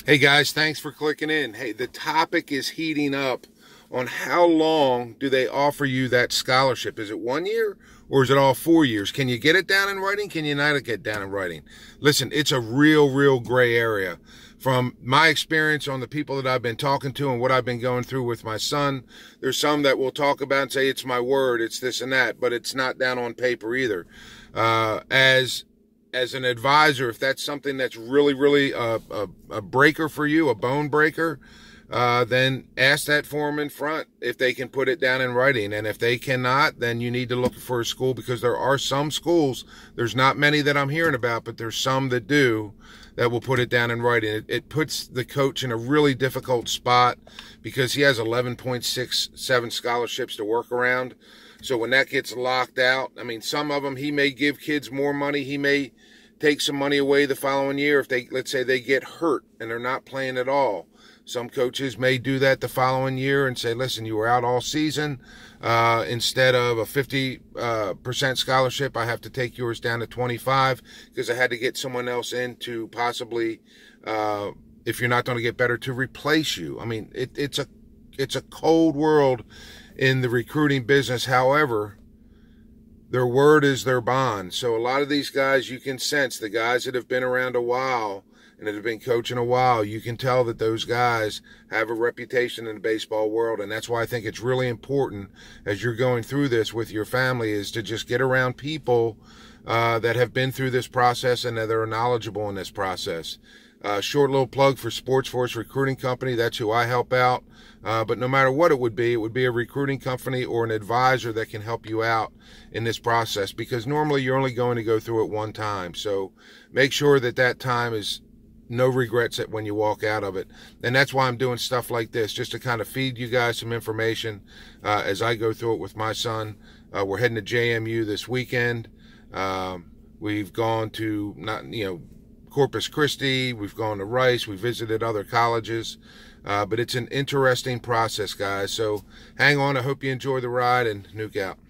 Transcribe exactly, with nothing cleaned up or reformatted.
Hey guys, thanks for clicking in. Hey, the topic is heating up on how long do they offer you that scholarship? Is it one year or is it all four years? Can you get it down in writing? Can you not get down in writing? Listen, it's a real, real gray area. From my experience on the people that I've been talking to and what I've been going through with my son, there's some that will talk about and say, it's my word, it's this and that, but it's not down on paper either. Uh, as As an advisor, if that's something that's really, really a, a, a breaker for you, a bone breaker, uh, then ask that forum in front if they can put it down in writing. And if they cannot, then you need to look for a school, because there are some schools, there's not many that I'm hearing about, but there's some that do, that will put it down in writing. It, it puts the coach in a really difficult spot because he has eleven point six seven scholarships to work around. So when that gets locked out, I mean, some of them, he may give kids more money. He may take some money away the following year if they, let's say they get hurt and they're not playing at all. Some coaches may do that the following year and say, listen, you were out all season. Uh, instead of a fifty percent uh, scholarship, I have to take yours down to twenty-five because I had to get someone else in to possibly, uh, if you're not going to get better, to replace you. I mean, it, it's a, it's a cold world in the recruiting business. However, their word is their bond. So a lot of these guys, you can sense, the guys that have been around a while and that have been coaching a while, you can tell that those guys have a reputation in the baseball world. And that's why I think it's really important as you're going through this with your family is to just get around people uh, that have been through this process and that are knowledgeable in this process. Uh, short little plug for Sports Force Recruiting Company. That's who I help out. Uh, but no matter what it would be, it would be a recruiting company or an advisor that can help you out in this process, because normally you're only going to go through it one time. So make sure that that time is no regrets when you walk out of it. And that's why I'm doing stuff like this, just to kind of feed you guys some information uh, as I go through it with my son. Uh, we're heading to J M U this weekend. Um, we've gone to, not, you know, Corpus Christi, we've gone to Rice, we visited other colleges, uh, but it's an interesting process, guys. So hang on, I hope you enjoy the ride, and Nuke out.